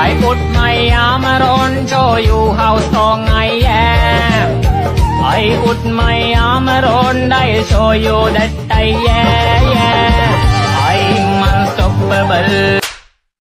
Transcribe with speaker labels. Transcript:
Speaker 1: I put my arm around you how strong I am. I put my arm around, I'll show you that I am. I'm unstoppable.